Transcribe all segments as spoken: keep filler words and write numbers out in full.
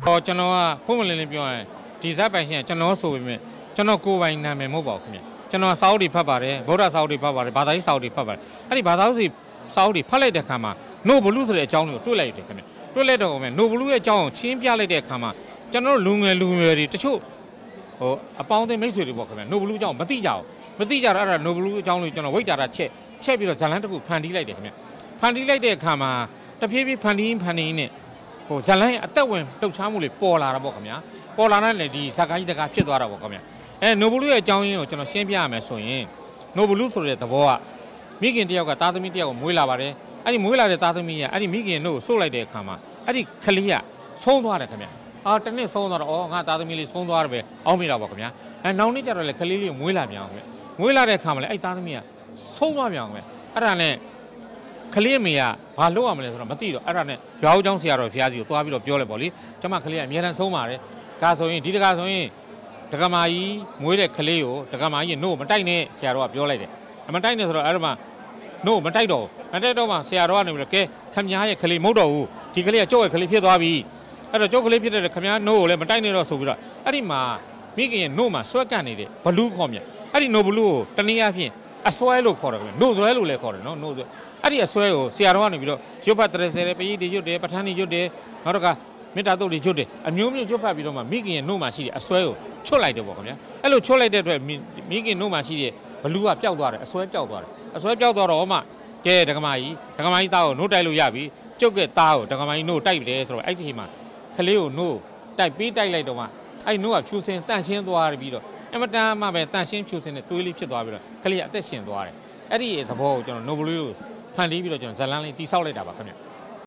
哦，ကျွန်တော်ကပုံမှန်လေးလေးပြောရင်ဒီဇက်ပိုင်ရှင်ကျွန်တော်ဆိုပေမဲ့ကျွန်တော်ကိုယ်ပိုင်နာမည်မဟုတ်ပါဘူးခင်ဗျကျွန်တော်စာအုပ်တွေဖတ်ပါတယ်ဗုဒ္ဓစာအုပ်တွေဖတ်ပါတယ်ဘာသာရေးစာအုပ်တွေဖတ်ပါတယ်အဲ့ဒီဘာသာရေးစာအုပ်တွေဖတ်လိုက်တဲ့အခါမှာ no blue ဆိုတဲ့အကြောင်းကိုတွေ့လိုက်တယ်ခင်ဗျတွေ့လိုက်တော့ခင်ဗျ no blue ရဲ့အကြောင်းကိုချင်းပြလိုက်တဲ့အခါမှာကျွန်တော်လူငယ်လူငယ်တွေတချို့ဟိုအပေါင်းအသင်းမိတ်ဆွေတွေပေါ့ခင်ဗျ no blue အကြောင်းမသိကြဘူးမသိကြတော့အဲ့ဒါ no blue အကြောင်းလေးကျွန်တော်ဝိတ်တာတာချက်ချက်ပြီးတော့ဇာလန်းတစ်ခုဖန်တီးလိုက်တယ်ခင်ဗျဖန်တီးလိုက်တဲ့အခါမှာတဖြည်းဖြည်းဖန်တီးဖန်တီးနဲ့ဟိုဇာလန်းရဲ့အသက်ဝင်လှုပ်ရှားမှုတွေပေါ်လာတာပေါ့ခင်ဗျပေါ်လာတဲ့ဒီဇာကိုင်းတကာဖြစ်သွားတာပေါ့ခင်ဗျအဲ no blue ရဲ့အကြောင်းရင်းကိုကျွန်တော်ရှင်းပြရမယ်ဆိုရင် no blue ဆိုတဲ့သဘောကမိခင်တယောက်ကသားသမီးတယောက်ကိုမွေးလာပါတယ်အဲ့ဒီမွေးလာတဲ့သားသမီးကအဲ့ဒီမိခင်တို့ကိုစို့လိုက်တဲ့အခါမှာအဲ့ဒီကလေးကဆုံးသွားတယ်ခင်ဗျအာတနေ့ဆုံးသွားတော့ဩငါသားသမီးလေးဆုံးသွားတယ်ပဲအောင်းမိတာပေါ့ခင်ဗျအဲနောက်နေ့ကျတော့လေကလေးလေးကိုမွေးလာပြန်အောင်ခင်ဗျမွေးလာတဲ့အခါမှာလေအဲ့သားသမီးကဆုံးသွားပြန်အောင်ခင်ဗျအဲ့ဒါနဲ့ကလေးမေကဘာလုပ်ရမလဲဆိုတော့မသိတော့အဲ့ဒါနဲ့ရွာဦးเจ้าဆရာတော်ဖျားစီကိုသွားပြီးတော့ပြောလိုက်ပေါ့လေကျမကလေးကအများတန်းဆုံးပါတယ်ဒါဆိုရင်ဒီတကာဆိုရင်ဒကမာကြီးမွေးတဲ့ကလေးကိုဒကမာကြီးနို့မတိုက်နဲ့ဆရာတော်ကပြောလိုက်တယ်မတိုက်နဲ့ဆိုတော့အဲ့ဒါမှနို့မတိုက်တော့မတိုက်တော့မှဆရာတော်ကနေပြီးတော့ကဲခမည်းရဲ့ကလေးမဟုတ်တော့ဘူးဒီကလေးကကြောက်ရဲ့ကလေးဖြစ်သွားပြီအဲ့တော့ကြောက်ကလေးဖြစ်တဲ့ခမည်းနို့ကိုလည်းမတိုက်နဲ့တော့ဆိုပြီးတော့အဲ့ဒီမှာမိခင်ရဲ့နို့မှာဆွဲကန့်နေတဲ့ဘလူးခေါ်မြအဲ့ဒီနို့ဘလူးကိုတနည်းအားဖြင့်အစွဲလို့ခေါ်တယ်ခင်ဗျနို့ဆွဲလို့လည်းခေါ်တယ်နော်နို့ဆွဲအဲ့ဒီအစွဲကိုဆရာတော်ကနေပြီးတော့ရွတ်ဖတ်တရဆယ်ပရိတွေရွတ်တယ်ပဋ္ဌာန်းတွေရွတ်တယ်နောက်တော့ကမေတ္တာတုတ်တွေရွတ်တယ်အမျိုးမျိုးရွတ်ဖတ်ပြီးတော့မှမိခင်ရဲ့နို့မှာရှိတဲ့အစွဲကိုချွတ်လိုက်တယ်ပေါ့ခင်ဗျအဲ့လိုချွတ်လိုက်တဲ့အတွက်မိခင်နို့မှာရှိတဲ့ဘလူးကပျောက်သွားတယ်အစွဲပျောက်သွားတယ်အစွဲပျောက်သွားတော့မှကဲဒကမာကြီးဒကမာကြီးသားကိုနို့တိုက်လို့ရပြီကျုပ်ကသားကိုဒကမာကြီးနို့တိုက်ပြီဆိုတော့အဲ့ဒီမှာကလေးကိုနို့တိုက်ပြီးတိုက်လိုက်တော့မှအဲ့နို့ကဖြူစင်တန့်ရှင်းသွားပြီးတော့အမတန်မှပဲတန့်ရှင်းဖြူစင်တဲ့သွေးလေးဖြစ်သွားပြီးတော့ကလေးကအသက်ရှင်သွားတယ်အဲ့ဒီသဘောကိုကျွန်တော်နိုဘလူးကိုဖန်တီးပြီးတော့ကျွန်တော်ဇလန်းလေးတိဆောက်လိုက်တာပါခင်ဗျ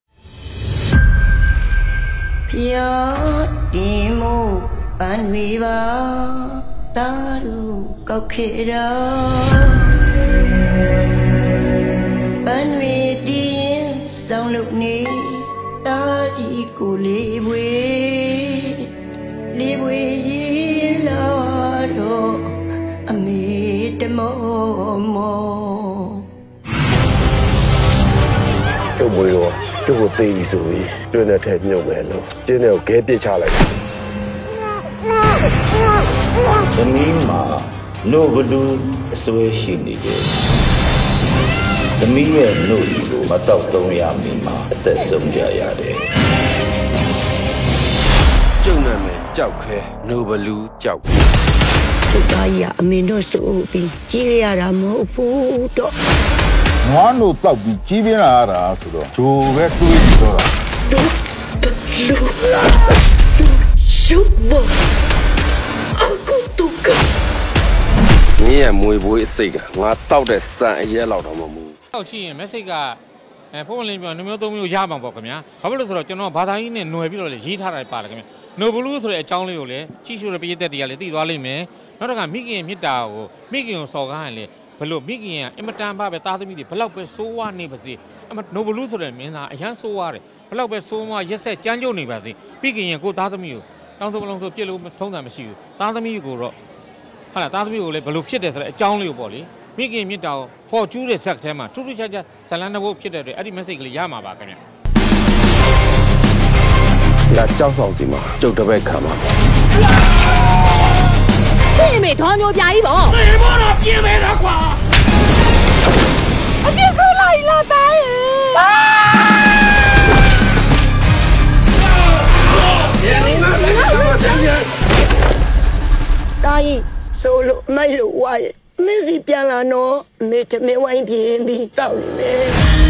ဖျားဒီမို့ပန်းဝေပါတာရုကောက်ခေရာပန်းဝေတီးရင်ဆောင်လို့နေတာကြီးကိုလေးပွေလေးပွေရင်လာတော့အမေတမောမောတို့ဘွေရောတို့ကိုပေးပြီဆိုပြီးကျွန်းနဲ့ထဲမြုပ်မယ်လို့ကျင်းတွေကိုခဲပစ်ချလိုက်တယ်သမီးမှာနို့ဘလူးအစွဲရှိနေတယ်သမီးရဲ့နို့ကိုမတော့သုံးရမီမှာအသက်ဆုံးကြရတယ်ကျုံနာမယ်ကြောက်ခဲနို့ဘလူးကြောက်သူသားကြီးကအမေတို့ဆိုပြီးကြီးရတာမဟုတ်ဘူးတော့ငါနို့တောက်ပြီးကြီးပြင်းလာရတာဆိုတော့ဂျိုပဲတွေးပြီးတော့တာတို့လူရှုပ်ဘောအခုတုကမင်းရဲ့မွေဘွေးအစိတ်ကငါတောက်တဲ့စံအရဲလောက်တော့မဟုတ်ဘူးတောက်ချင်ရင် message ကအဲဖုန်းလင်းပြောနှမျိုးသုံးမျိုးရမှာပေါ့ခင်ဗျာဘာဖြစ်လို့ဆိုတော့ကျွန်တော်ဘာသာရေးနဲ့ຫນွယ်ပြီးတော့လေရေးထားတာပါလေခင်ဗျာနိုဘလူးဆိုတဲ့အကြောင်းလေးကိုလည်းကြီးရှိုးတဲ့ပြည်သက်တွေကလည်းသိသွားလိမ့်မယ်နောက်တော့ကမိခင်မြစ်တာကိုမိခင်ကိုစော်ကားရင်လေဘလို့မိခင်ကအင်မတန်ပါပဲသားသမီးတွေဘလောက်ပဲစိုးဝါနေပါစေအမနိုဘလူးဆိုတဲ့မင်းသားအရန်စိုးဝါတယ်ဘလောက်ပဲစိုးဝါရက်ဆက်ကြမ်းကြုတ်နေပါစေမိခင်ရဲ့ကိုသားသမီးကိုတောင်းဆိုမလုံးဆိုပြစ်လို့ထုံးတာမရှိဘူးသားသမီးကိုတော့ဟာလားသားသမီးကိုလည်းဘလို့ဖြစ်တယ်ဆိုတဲ့အကြောင်းလေးကိုပေါ့လေမိခင်မြစ်တာကိုဖော်ကျူးတဲ့ဇက်ထဲမှာထူးထူးခြားခြားဇလန်းတစ်ပုဒ်ဖြစ်တဲ့အတွက်အဲ့ဒီ message ကလေးရမှာပါခင်ဗျလာကြောက်ဆောင်စီမှာကျုပ်တစ်ဘက်ခံပါရှင်းမေဒေါ်မျိုးပြာကြီးပေါ့သေမောတော့ပြင်းမယ်တော့ကွာအပြစ်ဆုံးလိုက်လာတိုင်းဟာတာကြီးဆိုလို့မိုက်လို့ဝါရဲ့မင်းစီပြန်လာတော့မေတမင်းဝိုင်းပြင်းပြီးတောက်နေမယ်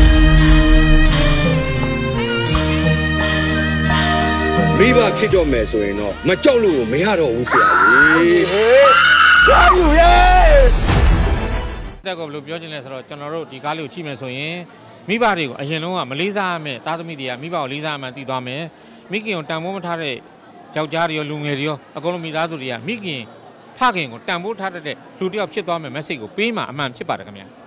မိဘခစ်တော့မယ်ဆိုရင်တော့မကြောက်လို့မရတော့ဘူးဆရာကြီးဟာယူရဲတက်ကောဘယ်လိုပြောချင်လဲဆိုတော့ကျွန်တော်တို့ဒီကားလေးကိုကြည့်မယ်ဆိုရင်မိဘတွေကိုအရင်လုံးကမလေးစားရမယ်သားသမီးတွေကမိဘကိုလေးစားမှန်သိသွားမယ်မိခင်ကိုတန်ဖိုးမထားတဲ့ယောက်ျားတွေရောလူငယ်တွေရောအကုန်လုံးမိသားစုတွေကမိခင်ဖခင်ကိုတန်ဖိုးထားတဲ့လူတစ်ယောက်ဖြစ်သွားမယ် message ကိုပေးမှအမှန်ဖြစ်ပါတယ်ခင်ဗျာ